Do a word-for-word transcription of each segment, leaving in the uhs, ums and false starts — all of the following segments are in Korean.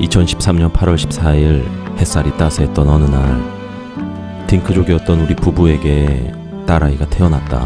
이천십삼년 팔월 십사일 햇살이 따스했던 어느 날, 딩크족이었던 우리 부부에게 딸아이가 태어났다.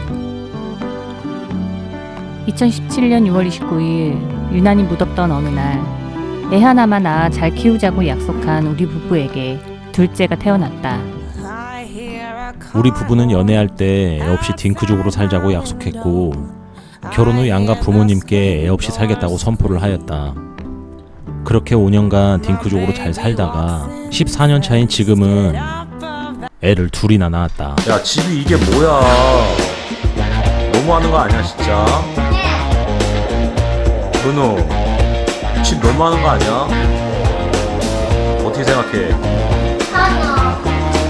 이천십칠년 유월 이십구일 유난히 무덥던 어느 날, 애 하나만 낳아 잘 키우자고 약속한 우리 부부에게 둘째가 태어났다. 우리 부부는 연애할 때 애 없이 딩크족으로 살자고 약속했고, 결혼 후 양가 부모님께 애 없이 살겠다고 선포를 하였다. 그렇게 오년간 딩크족으로 잘 살다가 십사년 차인 지금은 애를 둘이나 낳았다. 야, 집이 이게 뭐야? 너무하는 거 아니야 진짜? 은우, 집 너무하는 거 아니야? 어떻게 생각해? 하나.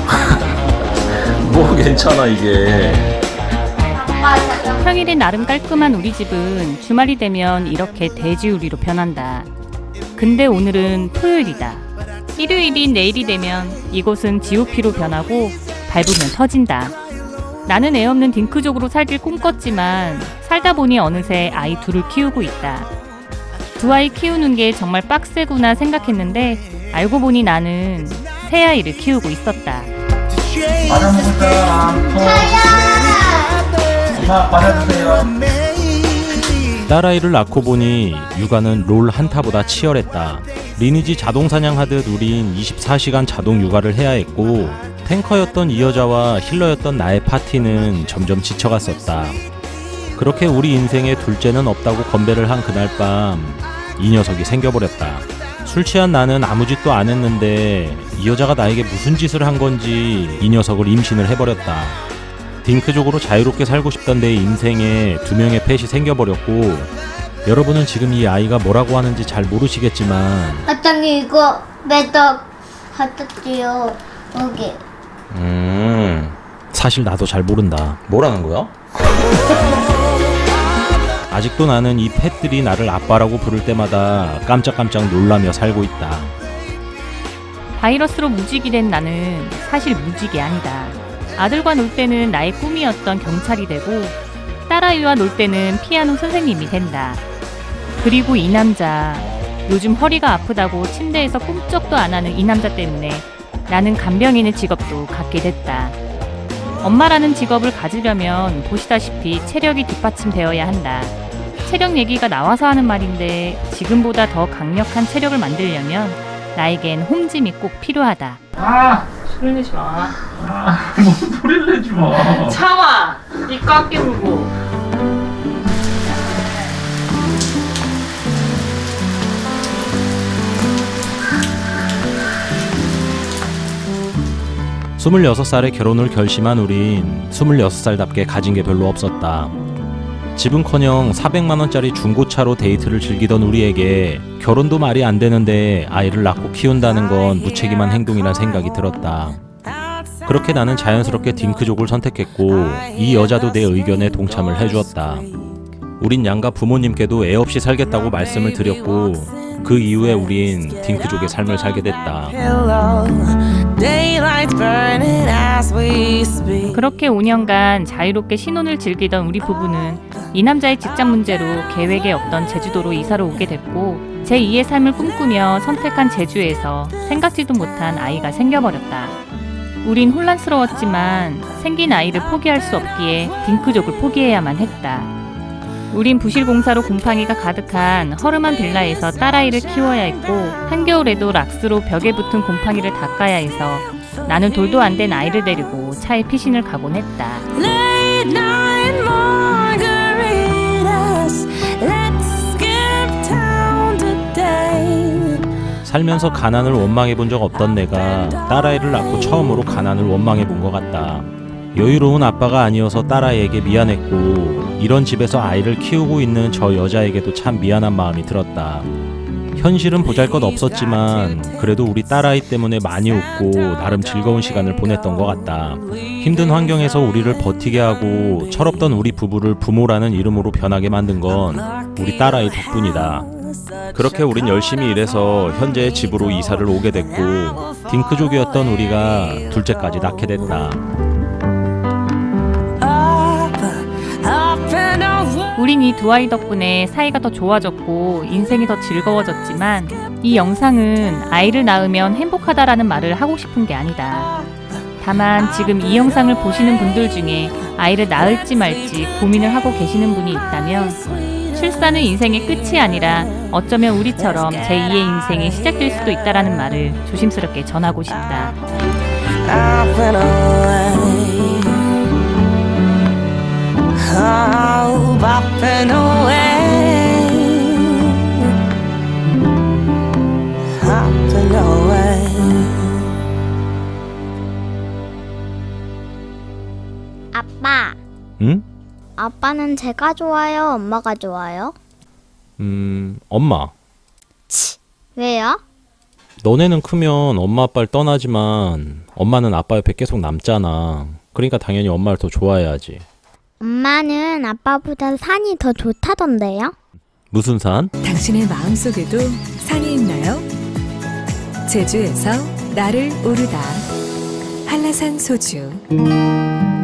뭐 괜찮아 이게. 평일엔 나름 깔끔한 우리 집은 주말이 되면 이렇게 돼지우리로 변한다. 근데 오늘은 토요일이다. 일요일인 내일이 되면 이곳은 지오피로 변하고 밟으면 터진다. 나는 애 없는 딩크족으로 살길 꿈꿨지만 살다 보니 어느새 아이 둘을 키우고 있다. 두 아이 키우는 게 정말 빡세구나 생각했는데 알고 보니 나는 새 아이를 키우고 있었다. 과자 먹을 사람 엄마 과자 주세요. 딸아이를 낳고 보니 육아는 롤 한타보다 치열했다. 리니지 자동사냥하듯 우린 이십사시간 자동 육아를 해야 했고, 탱커였던 이 여자와 힐러였던 나의 파티는 점점 지쳐갔었다. 그렇게 우리 인생에 둘째는 없다고 건배를 한 그날 밤, 이 녀석이 생겨버렸다. 술 취한 나는 아무 짓도 안 했는데 이 여자가 나에게 무슨 짓을 한 건지 이 녀석을 임신을 해버렸다. 딩크족으로 자유롭게 살고 싶던 내 인생에 두 명의 펫이 생겨버렸고, 여러분은 지금 이 아이가 뭐라고 하는지 잘 모르시겠지만, 아따니 이거 매덕 갖다 여기. 음 사실 나도 잘 모른다. 뭐라는 거야? 아직도 나는 이 펫들이 나를 아빠라고 부를 때마다 깜짝깜짝 놀라며 살고 있다. 바이러스로 무직이 된 나는 사실 무직이 아니다. 아들과 놀 때는 나의 꿈이었던 경찰이 되고, 딸아이와 놀 때는 피아노 선생님이 된다. 그리고 이 남자, 요즘 허리가 아프다고 침대에서 꿈쩍도 안 하는 이 남자 때문에 나는 간병인의 직업도 갖게 됐다. 엄마라는 직업을 가지려면 보시다시피 체력이 뒷받침되어야 한다. 체력 얘기가 나와서 하는 말인데, 지금보다 더 강력한 체력을 만들려면 나에겐 홈짐이 꼭 필요하다. 아, 소리 내지 마. 아, 무슨 소리를 내지 마. 참아! 입 꽉 깨물고. 스물여섯 살에 결혼을 결심한 우린 스물여섯 살답게 가진 게 별로 없었다. 집은커녕 사백만 원짜리 중고차로 데이트를 즐기던 우리에게 결혼도 말이 안 되는데 아이를 낳고 키운다는 건 무책임한 행동이란 생각이 들었다. 그렇게 나는 자연스럽게 딩크족을 선택했고, 이 여자도 내 의견에 동참을 해주었다. 우린 양가 부모님께도 애 없이 살겠다고 말씀을 드렸고, 그 이후에 우린 딩크족의 삶을 살게 됐다. 그렇게 오년간 자유롭게 신혼을 즐기던 우리 부부는 이 남자의 직장 문제로 계획에 없던 제주도로 이사를 오게 됐고, 제이의 삶을 꿈꾸며 선택한 제주에서 생각지도 못한 아이가 생겨버렸다. 우린 혼란스러웠지만 생긴 아이를 포기할 수 없기에 딩크족을 포기해야만 했다. 우린 부실공사로 곰팡이가 가득한 허름한 빌라에서 딸아이를 키워야 했고, 한겨울에도 락스로 벽에 붙은 곰팡이를 닦아야 해서 나는 돌도 안 된 아이를 데리고 차에 피신을 가곤 했다. 살면서 가난을 원망해 본 적 없던 내가 딸아이를 낳고 처음으로 가난을 원망해 본 것 같다. 여유로운 아빠가 아니어서 딸아이에게 미안했고, 이런 집에서 아이를 키우고 있는 저 여자에게도 참 미안한 마음이 들었다. 현실은 보잘것 없었지만 그래도 우리 딸아이 때문에 많이 웃고 나름 즐거운 시간을 보냈던 것 같다. 힘든 환경에서 우리를 버티게 하고 철없던 우리 부부를 부모라는 이름으로 변하게 만든 건 우리 딸아이 덕분이다. 그렇게 우린 열심히 일해서 현재의 집으로 이사를 오게 됐고, 딩크족이었던 우리가 둘째까지 낳게 됐다. 우린 이 두 아이 덕분에 사이가 더 좋아졌고 인생이 더 즐거워졌지만, 이 영상은 아이를 낳으면 행복하다라는 말을 하고 싶은 게 아니다. 다만 지금 이 영상을 보시는 분들 중에 아이를 낳을지 말지 고민을 하고 계시는 분이 있다면 출산은 인생의 끝이 아니라 어쩌면 우리처럼 제이의 인생이 시작될 수도 있다라는 말을 조심스럽게 전하고 싶다. I've been away. Oh, I've been away. I've been away. 아빠, 응? 아빠는 제가 좋아요? 엄마가 좋아요? 음, 엄마. 왜요? 너네는 크면 엄마 아빠를 떠나지만 엄마는 아빠 옆에 계속 남잖아. 그러니까 당연히 엄마를 더 좋아해야지. 엄마는 아빠보다 산이 더 좋다던데요? 무슨 산? 당신의 마음속에도 산이 있나요? 제주에서 나를 오르다 한라산 소주.